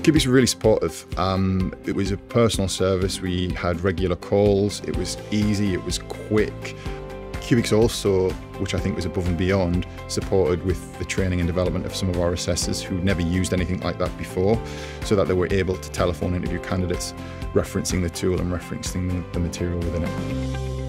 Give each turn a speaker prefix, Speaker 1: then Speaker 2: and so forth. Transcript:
Speaker 1: Cubiks were really supportive. It was a personal service. We had regular calls. It was easy. It was quick. Cubiks also, which I think was above and beyond, supported with the training and development of some of our assessors who'd never used anything like that before, so that they were able to telephone interview candidates, referencing the tool and referencing the material within it.